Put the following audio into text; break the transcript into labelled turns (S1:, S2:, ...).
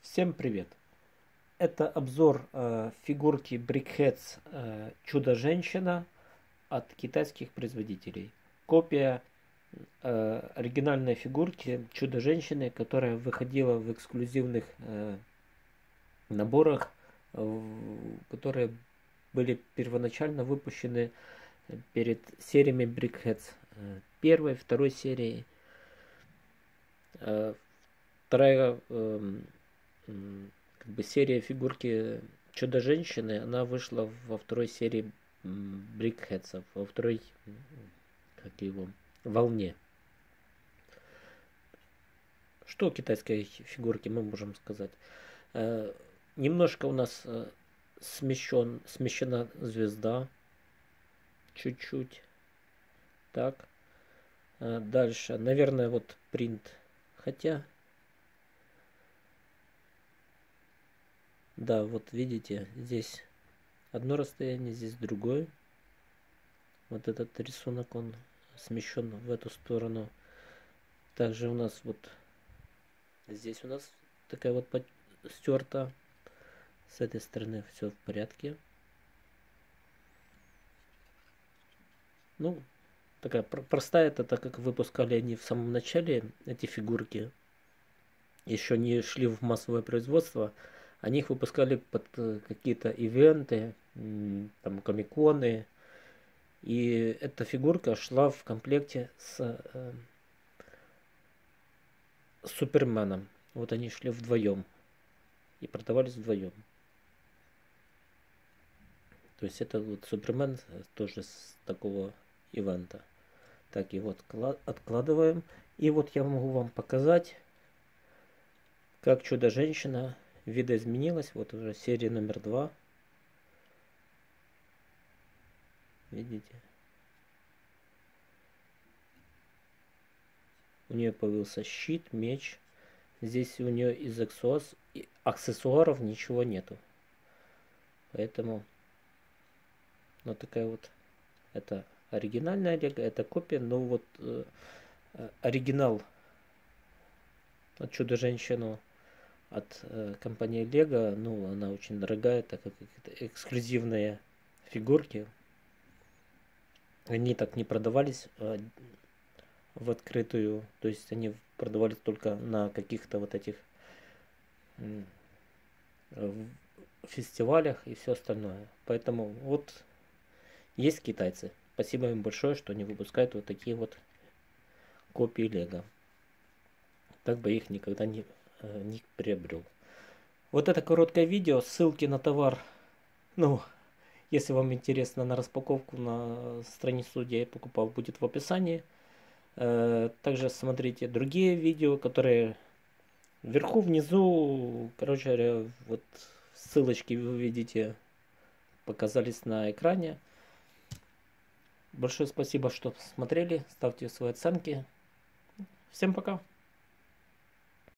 S1: Всем привет! Это обзор фигурки Brickheads Чудо-женщина от китайских производителей. Копия оригинальной фигурки Чудо-женщины, которая выходила в эксклюзивных наборах, которые были первоначально выпущены перед сериями Brickheads. Первой, второй серии. Вторая серия фигурки Чудо-женщины, она вышла во второй серии Brickheads, во второй волне. Что о китайской фигурке мы можем сказать? Немножко у нас смещена звезда. Чуть-чуть. Так. Дальше. Наверное, вот принт. Хотя... Да, вот видите, здесь одно расстояние, здесь другое. Вот этот рисунок, он смещен в эту сторону. Также у нас вот здесь у нас такая вот стерта. С этой стороны все в порядке. Ну, такая простая, это так как выпускали они в самом начале, эти фигурки. Еще не шли в массовое производство. Они их выпускали под какие-то ивенты, там комиконы. И эта фигурка шла в комплекте с Суперменом. Вот они шли вдвоем. И продавались вдвоем. То есть это вот Супермен тоже с такого ивента. Так, и вот откладываем. И вот я могу вам показать, как Чудо-женщина видоизменилась. Вот уже серия номер 2. Видите? У нее появился щит, меч. Здесь у нее из аксессуаров ничего нету. Поэтому вот такая вот. Это оригинальная лего, это копия. Но вот оригинал от Чудо-женщину от компании Lego, ну, она очень дорогая, так как это эксклюзивные фигурки. Они так не продавались в открытую, то есть они продавались только на каких-то вот этих фестивалях и все остальное. Поэтому вот есть китайцы. Спасибо им большое, что они выпускают вот такие вот копии Lego. Так бы их никогда не приобрел. Вот это короткое видео, ссылки на товар, ну, если вам интересно, на распаковку на страницу, где я покупал, будет в описании. Также смотрите другие видео, которые вверху, внизу, короче говоря, вот ссылочки вы увидите, показались на экране. Большое спасибо, что смотрели, ставьте свои оценки. Всем пока!